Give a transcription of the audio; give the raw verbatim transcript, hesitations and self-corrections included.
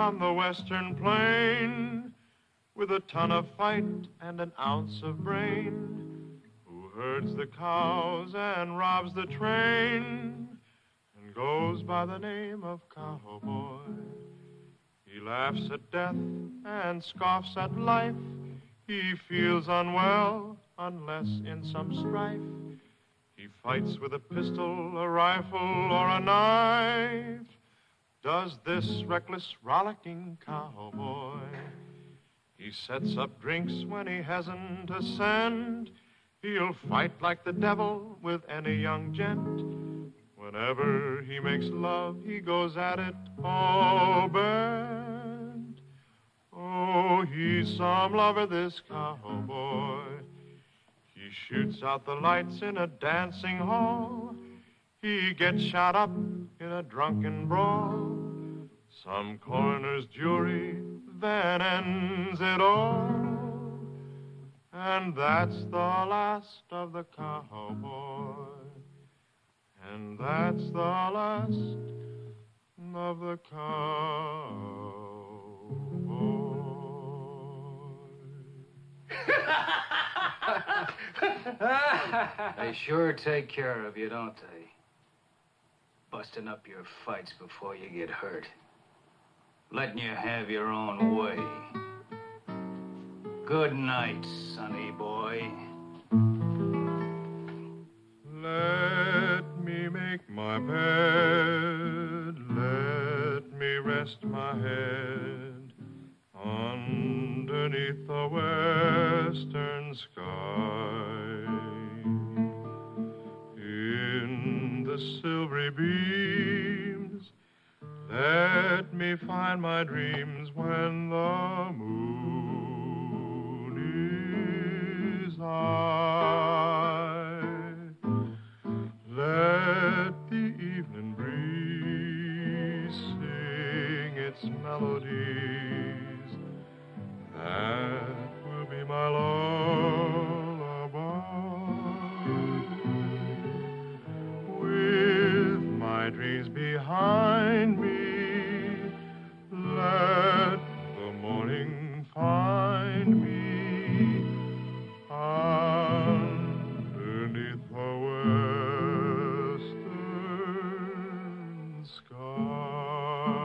on the western plain, with a ton of fight and an ounce of brain, who herds the cows and robs the train, and goes by the name of cowboy. He laughs at death and scoffs at life. He feels unwell unless in some strife. He fights with a pistol, a rifle, or a knife. Does this reckless, rollicking cowboy. He sets up drinks when he hasn't a cent. He'll fight like the devil with any young gent. Whenever he makes love, he goes at it all bent. Oh, he's some lover, this cowboy. He shoots out the lights in a dancing hall. He gets shot up in a drunken brawl. Some coroner's jury then ends it all. And that's the last of the cowboy. And that's the last of the cowboy. They sure take care of you, don't they? Busting up your fights before you get hurt. Letting you have your own way. Good night, sonny boy. Let me make my bed. Let me rest my head underneath the western sky. In the silvery beams, let me find my dreams when the moon is high. Let the evening breeze sing its melodies. That will be my lullaby. With my dreams behind me, let the morning find me underneath the western sky.